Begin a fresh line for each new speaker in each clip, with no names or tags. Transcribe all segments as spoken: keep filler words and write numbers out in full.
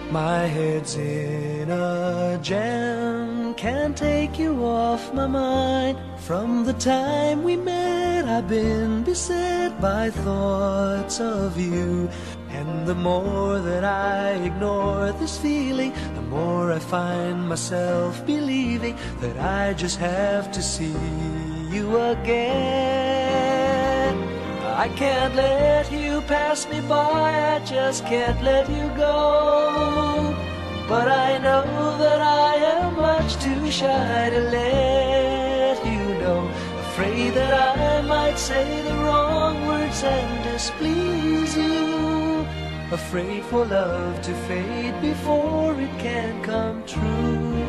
My head's in a jam, can't take you off my mind. From the time we met, I've been beset by thoughts of you. And the more that I ignore this feeling, the more I find myself believing that I just have to see you again. I can't let you pass me by, I just can't let you go. But I know that I am much too shy to let you know. Afraid that I might say the wrong words and displease you. Afraid for love to fade before it can come true.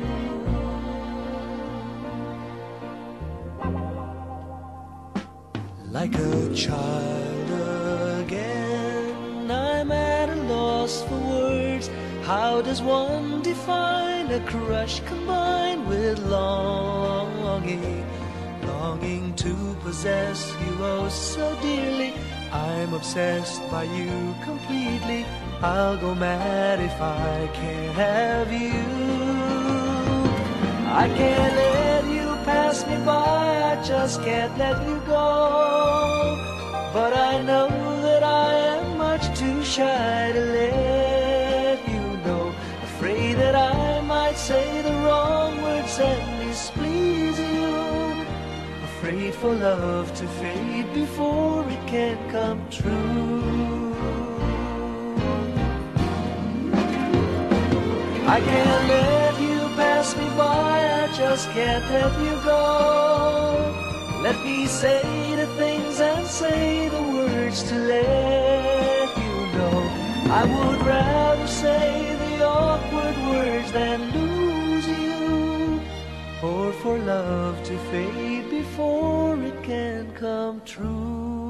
Like a child again, I'm at a loss for words. How does one define a crush combined with longing? Longing to possess you oh so dearly. I'm obsessed by you completely. I'll go mad if I can't have you. I can't let you pass me by, I just can't let you go. But I know that I am much too shy to let you know. Afraid that I might say the wrong words and displease you. Afraid for love to fade before it can come true. I can't let you pass me by, I just can't let you go. Let me say the things and say the words to let you know. I would rather say the awkward words than lose you, or for love to fade before it can come true.